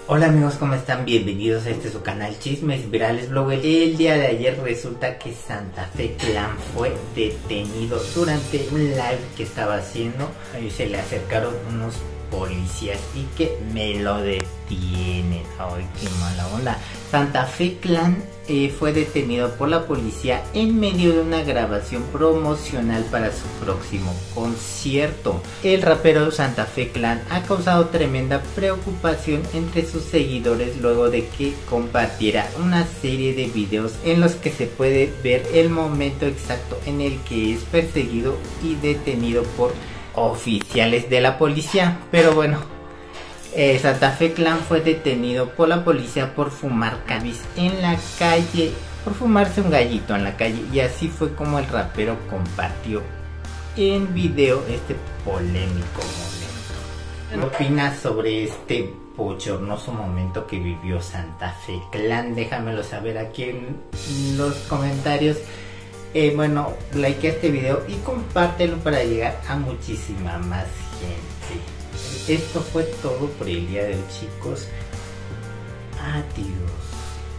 Hola amigos, ¿cómo están? Bienvenidos a su canal Chismes Virales Blogger. El día de ayer resulta que Santa Fe Clan fue detenido durante un live que estaba haciendo. Ahí se le acercaron unos policías y que me lo detienen. Ay, qué mala onda. Santa Fe Clan fue detenido por la policía en medio de una grabación promocional para su próximo concierto. El rapero Santa Fe Clan ha causado tremenda preocupación entre sus seguidores luego de que compartiera una serie de videos en los que se puede ver el momento exacto en el que es perseguido y detenido por oficiales de la policía. Pero bueno, Santa Fe Clan fue detenido por la policía por fumar cannabis en la calle, por fumarse un gallito en la calle, y así fue como el rapero compartió en video este polémico momento. ¿Qué opinas sobre este bochornoso momento que vivió Santa Fe Clan? Déjamelo saber aquí en los comentarios. Bueno, like este video y compártelo para llegar a muchísima más gente. Esto fue todo por el día de hoy, chicos. Adiós.